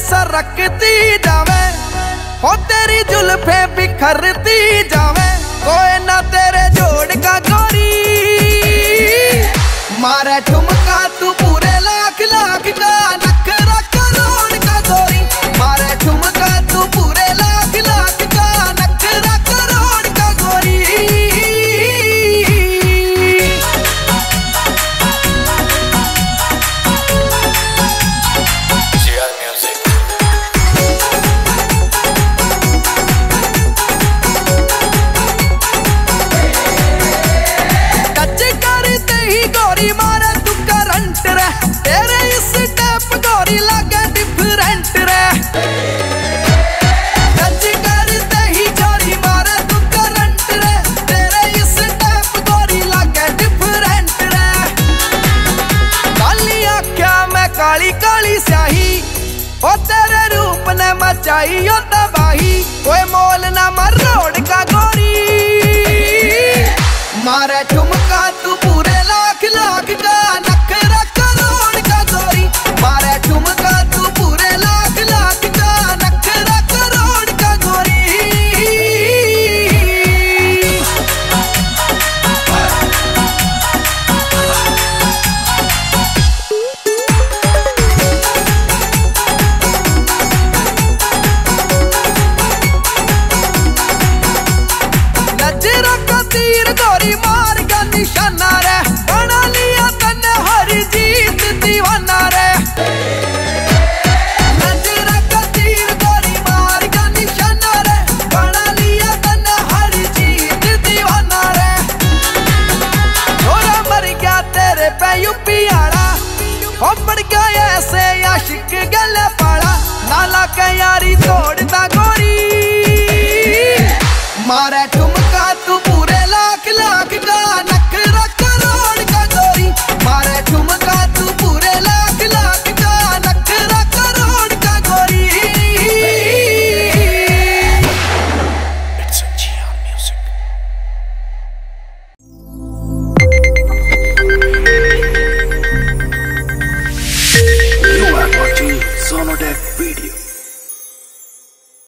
सरकती जावे, हो तेरी जुल्फे बिखरती जावे, कोई ना तेरे जोड़ का गोरी। मारे ठुमका तू पूरे लाख लाख का, नखरा करोड़ का गोरी। मारे ठुमका तू पूरे लाख लाख का, नखरा करोड़ का गोरी। तेरे इस स्टेप गोरी लागे डिफरेंट रे, टच करते ही गोरी मारे तू करंट रे। तेरे इस स्टेप गोरी लागे डिफरेंट रे। काली आँखिया में काली काली स्याही, ओ तेरे रूप ने मचाई ओ तबाही, कोई मोल ना मरोड़ का गोरी। मारे ठुम